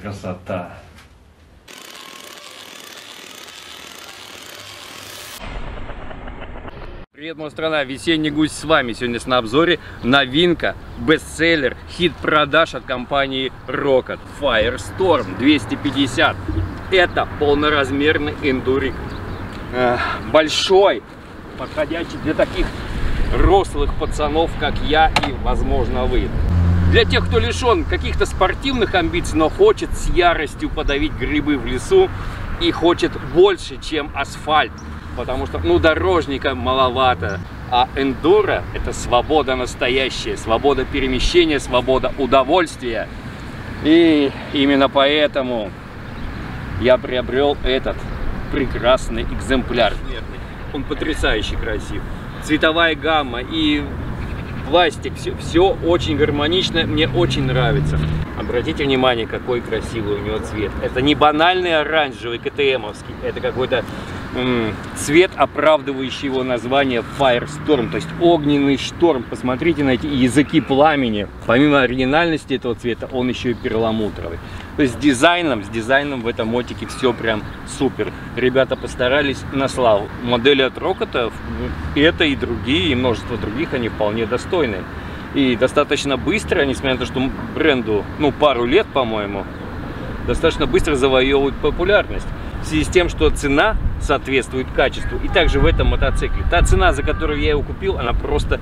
красота. Привет, моя страна, весенний гусь с вами. Сегодня на обзоре новинка, бестселлер, хит продаж от компании Rocket Firestorm 250. Это полноразмерный эндурик. Большой, подходящий для таких рослых пацанов, как я и, возможно, вы. Для тех, кто лишен каких-то спортивных амбиций, но хочет с яростью подавить грибы в лесу и хочет больше, чем асфальт. Потому что, дорожника маловато. А эндуро – это свобода настоящая, свобода перемещения, свобода удовольствия. И именно поэтому я приобрел этот прекрасный экземпляр. Он потрясающе красив. Цветовая гамма и пластик, все очень гармонично, мне очень нравится. Обратите внимание, какой красивый у него цвет. Это не банальный оранжевый КТМовский, это какой-то цвет, оправдывающий его название Firestorm, то есть огненный шторм. Посмотрите на эти языки пламени. Помимо оригинальности этого цвета, он еще и перламутровый. То есть с дизайном в этом мотике все прям супер. Ребята постарались на славу. Модели от Rocket, это и другие, и множество других, они вполне достойны. И достаточно быстро, несмотря на то, что бренду, пару лет, по-моему, достаточно быстро завоевывают популярность. В связи с тем, что цена соответствует качеству. И также в этом мотоцикле. Та цена, за которую я его купил, она просто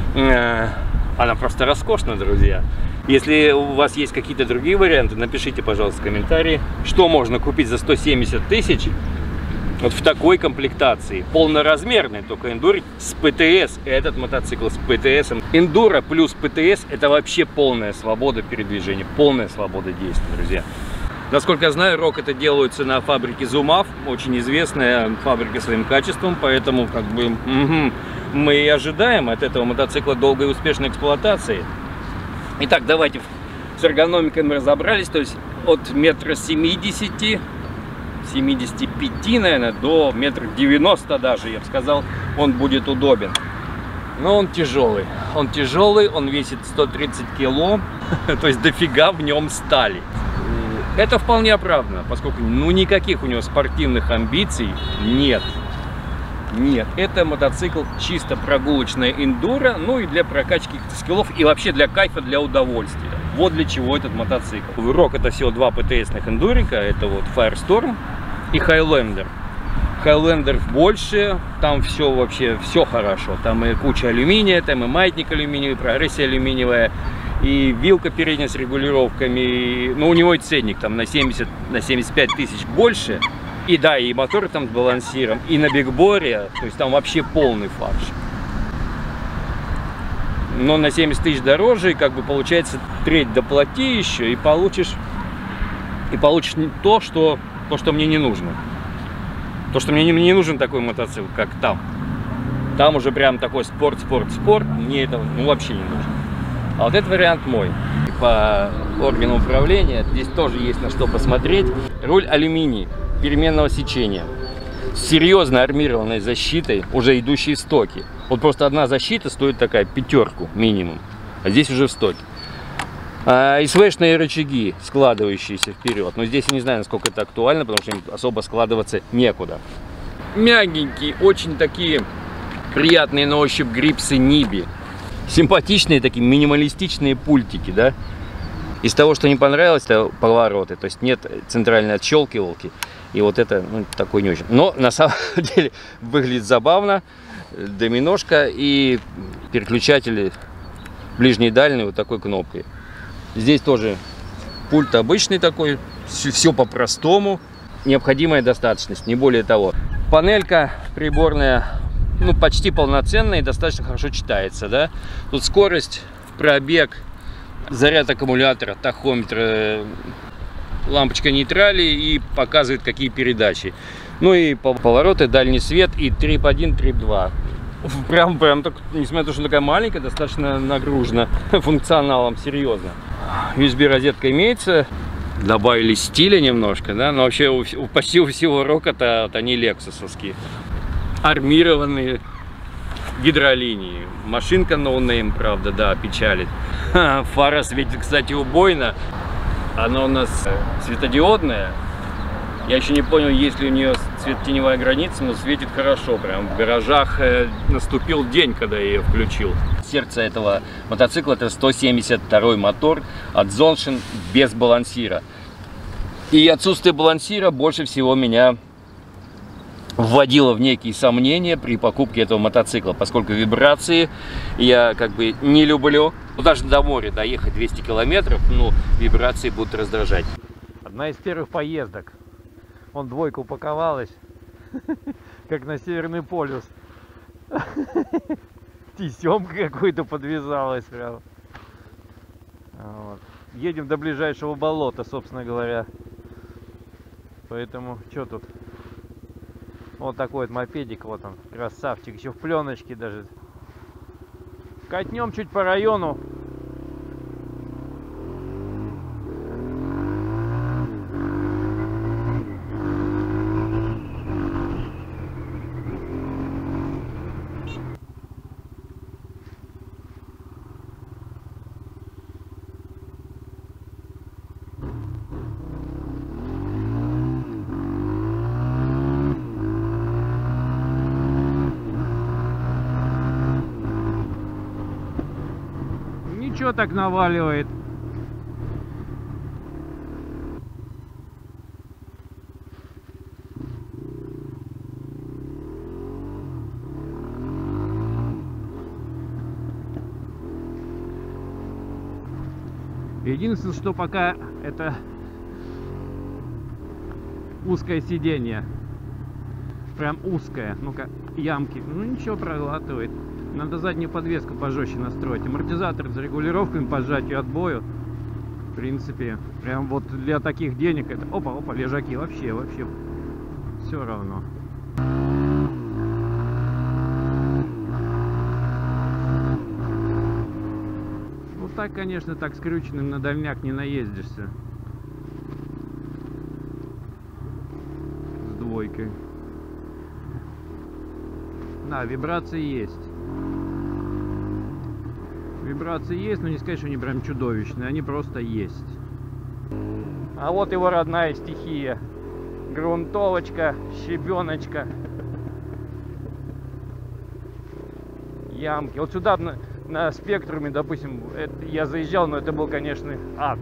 роскошна, друзья. Если у вас есть какие-то другие варианты, напишите, пожалуйста, в комментарии, что можно купить за 170 тысяч вот в такой комплектации. Полноразмерный, только эндурик с ПТС. Этот мотоцикл с ПТС. Эндуро плюс ПТС – это вообще полная свобода передвижения, полная свобода действий, друзья. Насколько я знаю, Rocket делаются на фабрике Zumaf, очень известная фабрика своим качеством, поэтому мы и ожидаем от этого мотоцикла долгой и успешной эксплуатации. Итак, давайте с эргономикой мы разобрались, то есть от метра 75, наверное, до метра 90 даже, я бы сказал, он будет удобен. Но он тяжелый, он весит 130 кило, то есть дофига в нем стали. Это вполне оправдано, поскольку никаких у него спортивных амбиций нет. Нет, это мотоцикл чисто прогулочная эндуро, и для прокачки скиллов, и вообще для кайфа, для удовольствия. Вот для чего этот мотоцикл. В Rocket это всего два ПТСных эндурика, это вот Firestorm и Highlander. Highlander больше, там все вообще, все хорошо. Там и куча алюминия, там и маятник алюминиевый, прогрессия алюминиевая. И вилка передняя с регулировками, у него и ценник там на 75 тысяч больше. И да, и моторы там с балансиром, и на бигборе, то есть там вообще полный фарш. Но на 70 тысяч дороже, и получается треть доплати еще, и получишь то, что мне не нужно. То, что мне не нужен такой мотоцикл, как там. Там уже прям такой спорт, мне это вообще не нужно. А вот этот вариант мой. По органу управления здесь тоже есть на что посмотреть. Руль алюминий переменного сечения с серьезно армированной защитой, уже идущей в стоке. Вот просто одна защита стоит такая 5 минимум, а здесь уже в стоке. СВшные рычаги, складывающиеся вперед. Но здесь я не знаю, насколько это актуально, потому что им особо складываться некуда. Мягенькие, очень такие приятные на ощупь грипсы Ниби. Симпатичные такие минималистичные пультики, да. Из того, что не понравилось, это повороты, то есть нет центральной отщелкивалки, и вот это такой не очень. Но на самом деле выглядит забавно, доминошка и переключатели ближний и дальний вот такой кнопкой. Здесь тоже пульт обычный такой, все по-простому, необходимая достаточность, не более того. Панелька приборная, почти полноценная и достаточно хорошо читается, да. Тут скорость, пробег, заряд аккумулятора, тахометр, лампочка нейтрали и показывает, какие передачи. И повороты, дальний свет и трип 1, трип 2. Прям так, несмотря на то, что такая маленькая, достаточно нагружена функционалом, серьезно. USB розетка имеется. Добавили стиля немножко, да, но вообще почти у всего Rocket они лексусовские. Армированные гидролинии. Машинка ноунейм, правда, да, печалит. Фара светит, кстати, убойно. Она у нас светодиодная. Я еще не понял, есть ли у нее цветотеневая граница, но светит хорошо. Прям в гаражах наступил день, когда я ее включил. Сердце этого мотоцикла — это 172 мотор от Zontion без балансира. И отсутствие балансира больше всего меня вводило в некие сомнения при покупке этого мотоцикла, поскольку вибрации я как бы не люблю. Ну, даже до моря доехать 200 километров, ну, вибрации будут раздражать. Одна из первых поездок. Вон двойка упаковалась, как на Северный полюс. Тесемка какой-то подвязалась прям. Вот. Едем до ближайшего болота, собственно говоря. Поэтому, что тут? Вот такой вот мопедик, вот он, красавчик, еще в пленочке даже. Катнем чуть по району. Ничего так наваливает. Единственное, что пока это узкое сиденье. Прям узкое. Ну-ка, ямки. Ну ничего, проглатывает. Надо заднюю подвеску пожестче настроить. Амортизатор с регулировками по сжатию отбою. В принципе, прям вот для таких денег это... Опа, лежаки. Вообще все равно. Ну так, конечно, так скрюченным на дальняк не наездишься. С двойкой. Да, вибрации есть. Вибрации есть, но не сказать, что они прям чудовищные, они просто есть. А вот его родная стихия. Грунтовочка, щебеночка. Ямки. Вот сюда на спектруме, допустим, я заезжал, но это был, конечно, ад.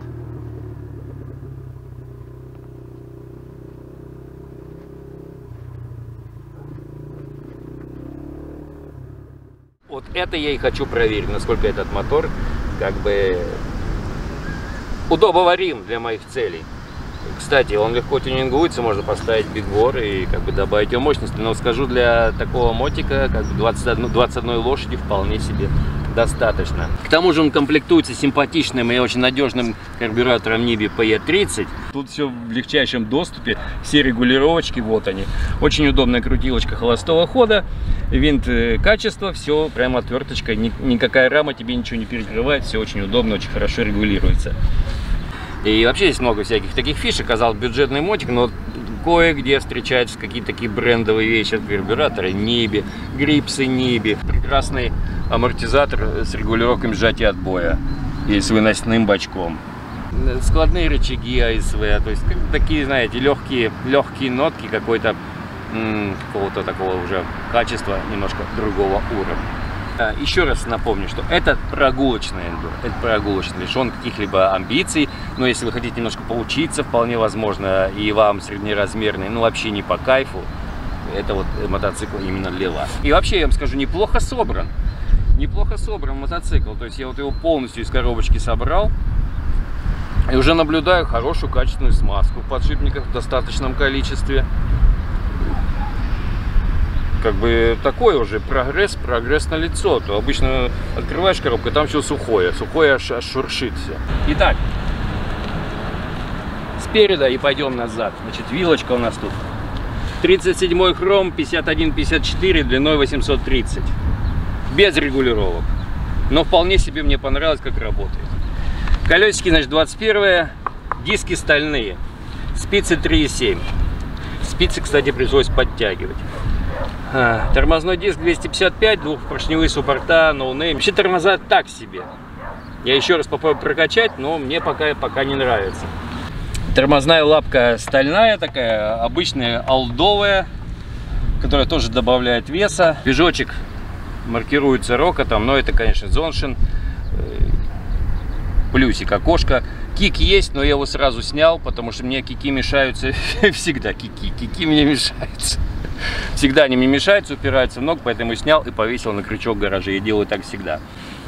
Вот это я и хочу проверить, насколько этот мотор как бы удобоварим для моих целей. Кстати, он легко тюнингуется, можно поставить бигбор и как бы добавить его мощности. Но скажу, для такого мотика как бы 21 лошади вполне себе достаточно. К тому же он комплектуется симпатичным и очень надежным карбюратором NIBE PE30. Тут все в легчайшем доступе, все регулировочки, вот они. Очень удобная крутилочка холостого хода, винт качества, все прямо отверточка, никакая рама тебе ничего не перекрывает, все очень удобно, очень хорошо регулируется. И вообще здесь много всяких таких фишек, казалось, бюджетный мотик, но кое-где встречаются какие-то такие брендовые вещи, карбюраторы NIBE, грипсы NIBE, прекрасный амортизатор с регулировкой сжатия отбоя и с выносным бачком, складные рычаги АСВ, то есть такие, знаете, легкие нотки какой-то какого-то такого уже качества немножко другого уровня. Еще раз напомню, что это прогулочный эндуро, это прогулочный, лишен каких-либо амбиций, но если вы хотите немножко поучиться, вполне возможно, и вам среднеразмерный, ну вообще не по кайфу, это вот мотоцикл именно для вас. И вообще, я вам скажу, неплохо собран мотоцикл, то есть я вот его полностью из коробочки собрал, и уже наблюдаю хорошую качественную смазку в подшипниках в достаточном количестве. Как бы такой уже прогресс на лицо. То обычно открываешь коробку, там все сухое аж шуршит все. Итак, спереда и пойдем назад. Значит, вилочка у нас тут 37 хром, 51-54, длиной 830, без регулировок, но вполне себе мне понравилось, как работает. Колесики, значит, 21, диски стальные, спицы 3,7. Спицы, кстати, пришлось подтягивать. Тормозной диск 255, двухпоршневые суппорта, ноунейм. Вообще тормоза так себе. Я еще раз попробую прокачать, но мне пока не нравится. Тормозная лапка стальная такая, обычная олдовая, которая тоже добавляет веса. Движочек маркируется рокотом, но это, конечно, Zonshine. Плюсик окошко. Кик есть, но я его сразу снял, потому что мне кики мешаются всегда. Кики мне мешаются. Всегда они мне мешаются, упираются в ногу, поэтому снял и повесил на крючок в гараже. Я делаю так всегда.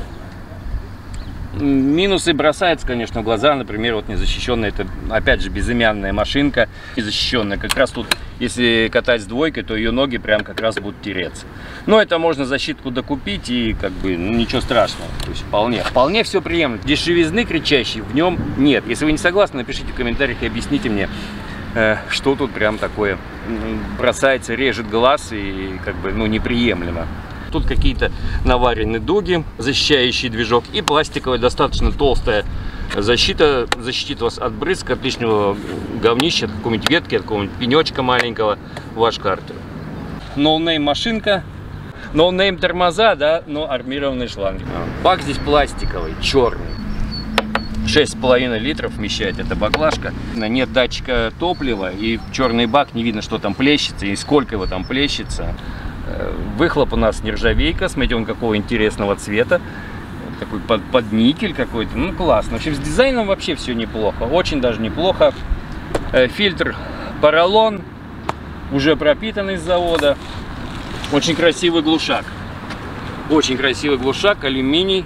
Минусы бросаются, конечно, в глаза. Например, вот незащищенная, это опять же безымянная машинка. Незащищенная. Как раз тут, если катать с двойкой, то ее ноги прям как раз будут тереться. Но это можно защитку докупить и как бы ничего страшного. То есть вполне все приемлемо. Дешевизны кричащей в нем нет. Если вы не согласны, напишите в комментариях и объясните мне, что тут прям такое бросается, режет глаз и как бы неприемлемо. Тут какие-то наварены дуги, защищающие движок, и пластиковая достаточно толстая защита защитит вас от брызг, от лишнего говнища, от какой-нибудь ветки, от какого-нибудь пенечка маленького в ваш картер. Ноунейм машинка, ноунейм тормоза, да, но армированные шланги. Бак здесь пластиковый, черный. 6,5 литров вмещает эта баклажка. Нет датчика топлива, и в черный бак не видно, что там плещется и сколько его там плещется. Выхлоп у нас нержавейка, смотрите, он какого интересного цвета. Такой под никель какой-то. Ну, классно. В общем, с дизайном вообще все неплохо. Очень даже неплохо. Фильтр поролон, уже пропитанный с завода. Очень красивый глушак. Очень красивый глушак, алюминий.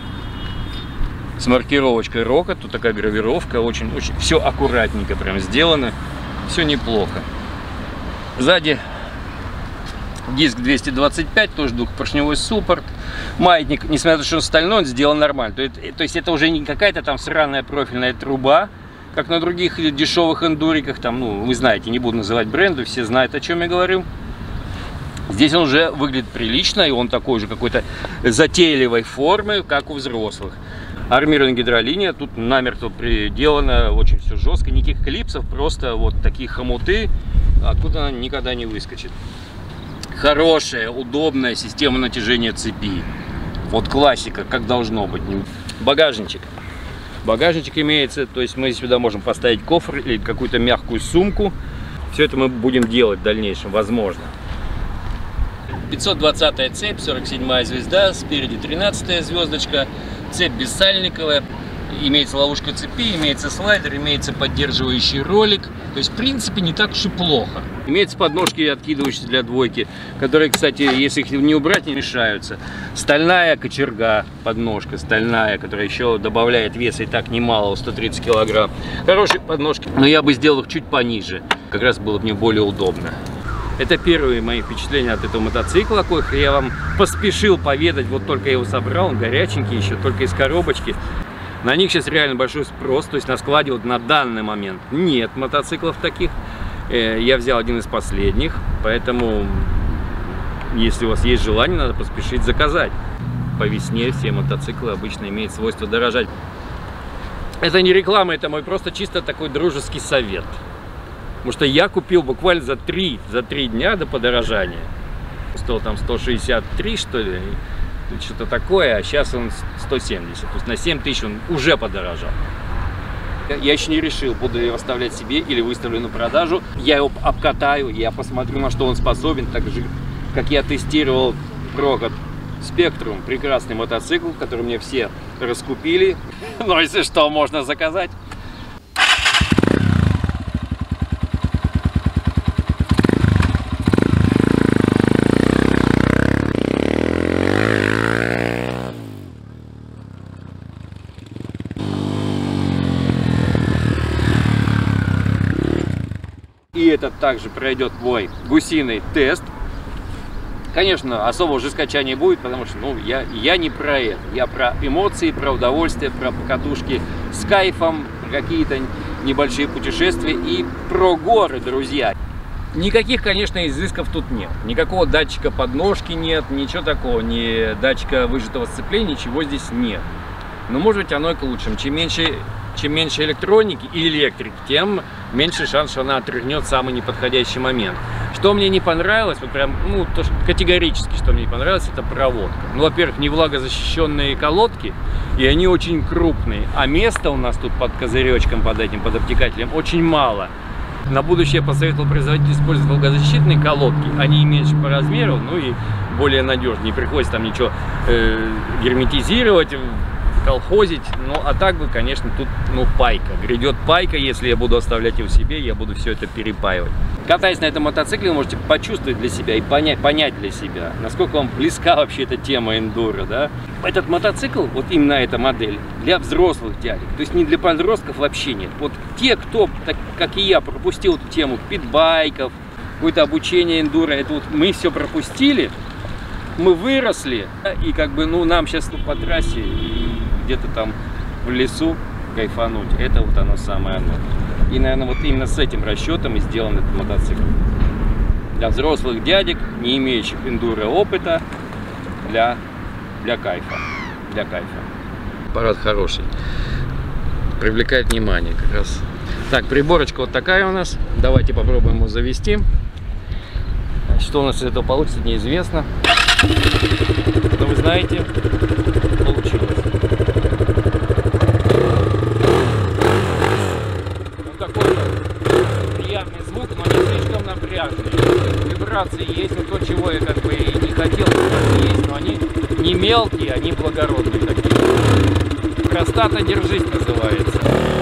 С маркировочкой Rocket. Тут такая гравировка. Очень все аккуратненько прям сделано. Все неплохо. Сзади диск 225, тоже двухпоршневой суппорт. Маятник, несмотря на то, что он стальной, он сделан нормально. То есть это уже не какая-то там сраная профильная труба, как на других дешевых эндуриках. Там, ну, вы знаете, не буду называть бренды, все знают, о чем я говорю. Здесь он уже выглядит прилично, и он такой же какой-то затейливой формы, как у взрослых. Армированная гидролиния, тут намертво приделано, очень все жестко, никаких клипсов, просто вот такие хомуты, откуда она никогда не выскочит. Хорошая, удобная система натяжения цепи. Вот классика, как должно быть. Багажничек. Багажничек имеется, то есть мы сюда можем поставить кофр или какую-то мягкую сумку. Все это мы будем делать в дальнейшем, возможно. 520-я цепь, 47-я звезда, спереди 13-я звездочка. Цепь бессальниковая. Имеется ловушка цепи, имеется слайдер, имеется поддерживающий ролик. То есть, в принципе, не так уж и плохо. Имеются подножки, откидывающиеся для двойки, которые, кстати, если их не убрать, не мешаются. Стальная кочерга, подножка стальная, которая еще добавляет веса и так немало, 130 килограмм. Хорошие подножки, но я бы сделал их чуть пониже. Как раз было бы мне более удобно. Это первые мои впечатления от этого мотоцикла, коих я вам поспешил поведать. Вот только я его собрал, он горяченький еще, только из коробочки. На них сейчас реально большой спрос, то есть на складе вот на данный момент нет мотоциклов таких. Я взял один из последних, поэтому, если у вас есть желание, надо поспешить заказать. По весне все мотоциклы обычно имеют свойство дорожать. Это не реклама, это мой просто чисто такой дружеский совет. Потому что я купил буквально за 3 дня до подорожания. Стоил там 163, что ли. Что-то такое, а сейчас он 170, то есть на 7 тысяч он уже подорожал. Я еще не решил, буду его оставлять себе или выставлю на продажу. Я его обкатаю, я посмотрю, на что он способен, так же, как я тестировал Rocket Spectrum, прекрасный мотоцикл, который мне все раскупили, но если что, можно заказать. И этот также пройдет мой гусиный тест. Конечно, особого жесткача не будет, потому что я не про это. Я про эмоции, про удовольствие, про покатушки с кайфом, какие-то небольшие путешествия и про горы, друзья. Никаких, конечно, изысков тут нет. Никакого датчика подножки нет, ничего такого, ни датчика выжатого сцепления, ничего здесь нет. Но может быть оно и к лучшему. Чем меньше электроники и электрики, тем меньше шанс, что она отрыгнет в самый неподходящий момент. Что мне не понравилось, вот прям, категорически, что мне не понравилось, это проводка. Ну, во-первых, не влагозащищенные колодки, и они очень крупные. А места у нас тут под козыречком, под этим, под обтекателем очень мало. На будущее я посоветовал производителю использовать влагозащитные колодки. Они меньше по размеру, ну и более надежные. Не приходится там ничего герметизировать, колхозить. Ну, а так бы, конечно, тут, ну, пайка. Грядет пайка, если я буду оставлять его себе, я буду все это перепаивать. Катаясь на этом мотоцикле, вы можете почувствовать для себя и понять для себя, насколько вам близка вообще эта тема эндуро, да. Этот мотоцикл, вот именно эта модель, для взрослых дядек. То есть не для подростков вообще нет. Вот те, кто, так, как и я, пропустил эту тему питбайков, какое-то обучение эндуро, это вот мы все пропустили, мы выросли, и как бы, ну, нам сейчас по трассе и где-то там в лесу кайфануть, это вот оно самое оно. И, наверное, вот именно с этим расчетом и сделан этот мотоцикл. Для взрослых дядек, не имеющих эндуро опыта, для кайфа. Для кайфа. Аппарат хороший. Привлекает внимание как раз. Так, приборочка вот такая у нас. Давайте попробуем его завести. Что у нас из этого получится, неизвестно. Но вы знаете, получилось. Приятный звук, но не слишком напряжный. Вибрации есть, но то, чего я как бы и не хотел, есть, но они не мелкие, они благородные такие. Простата, держись, называется.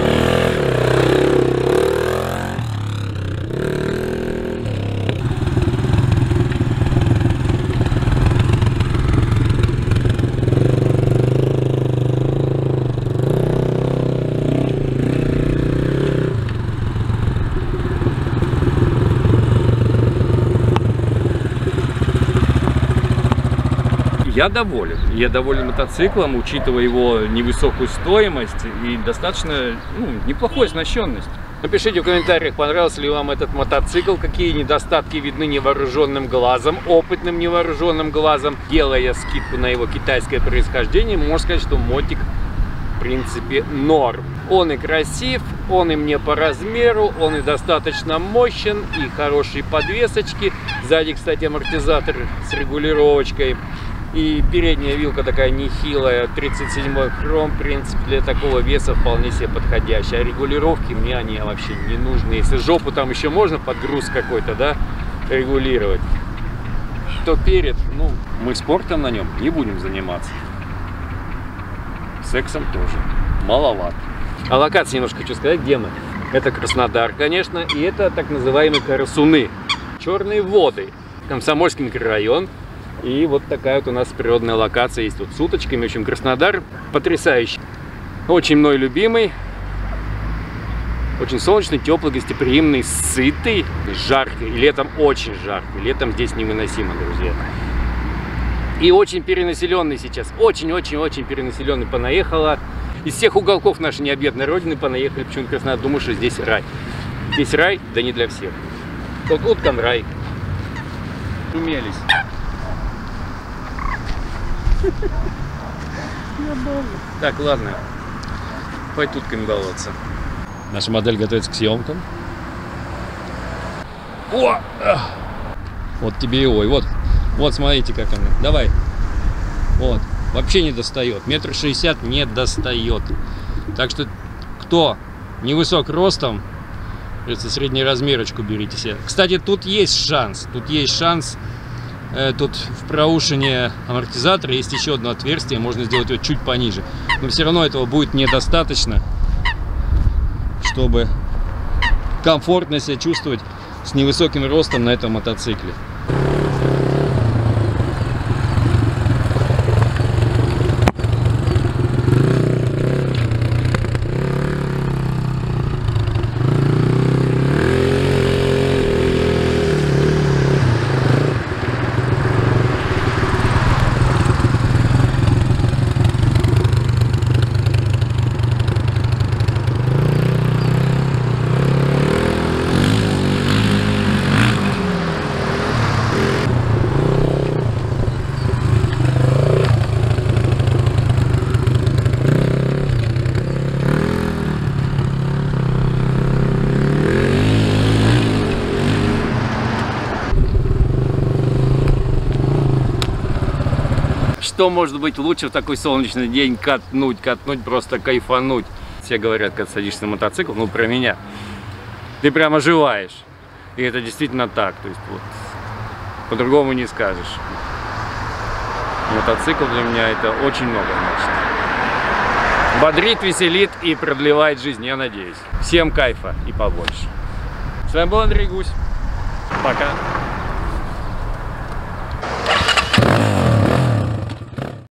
Я доволен мотоциклом, учитывая его невысокую стоимость и достаточно, ну, неплохую оснащенность. Напишите в комментариях, понравился ли вам этот мотоцикл, какие недостатки видны невооруженным глазом, опытным невооруженным глазом. Делая скидку на его китайское происхождение, можно сказать, что мотик в принципе норм. Он и красив, он и мне по размеру, он и достаточно мощен, и хорошие подвесочки. Сзади, кстати, амортизатор с регулировочкой. И передняя вилка такая нехилая, 37-й хром, в принципе, для такого веса вполне себе подходящая. А регулировки мне они вообще не нужны. Если жопу там еще можно под груз какой-то, да, регулировать, то перед, ну, мы спортом на нем не будем заниматься. Сексом тоже. Маловато. О локации немножко хочу сказать, где мы. Это Краснодар, конечно, и это так называемые Карасуны. Черные воды. Комсомольский микрорайон. И вот такая вот у нас природная локация есть вот с уточками. В общем, Краснодар потрясающий. Очень мной любимый. Очень солнечный, теплый, гостеприимный, сытый, жаркий. И летом очень жаркий. Летом здесь невыносимо, друзья. И очень перенаселенный сейчас. Очень-очень-очень перенаселенный. Понаехало. Из всех уголков нашей необъятной родины понаехали почему-то Краснодар. Думаю, что здесь рай. Здесь рай, да не для всех. Вот уткам рай. Умелись. Так, ладно. Пойдем тутками баловаться. Наша модель готовится к съемкам. О! Вот тебе и ой. Вот смотрите, как она. Давай. Вот. Вообще не достает. 1,60 м не достает. Так что, кто невысок ростом, среднюю размерочку берите себе. Кстати, тут есть шанс. Тут в проушине амортизатора есть еще одно отверстие, можно сделать его чуть пониже. Но все равно этого будет недостаточно, чтобы комфортно себя чувствовать с невысоким ростом на этом мотоцикле. что может быть лучше в такой солнечный день катнуть, просто кайфануть. Все говорят, когда садишься на мотоцикл, ну про меня, ты прям оживаешь. И это действительно так, то есть вот по-другому не скажешь. Мотоцикл для меня это очень много значит. Бодрит, веселит и продлевает жизнь, я надеюсь. Всем кайфа и побольше. С вами был Андрей Гусь. Пока.